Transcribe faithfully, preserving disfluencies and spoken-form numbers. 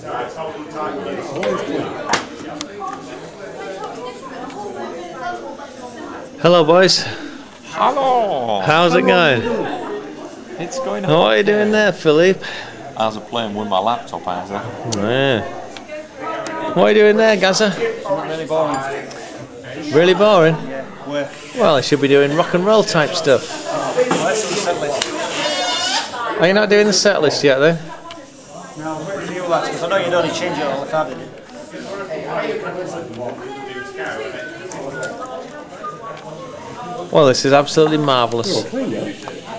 Hello, boys. Hello. How's it going? It's going. What are you doing there, Philippe? I was playing with my laptop, Isaac. Yeah. What are you doing there, Gaza? Not really boring. Really boring? Yeah. Work. Well, I should be doing rock and roll type stuff. Let's do the set list. Are you not doing the set list yet, then? No, I'm waiting for you lads, because I know you'd only change it all if I did it. Well, this is absolutely marvellous.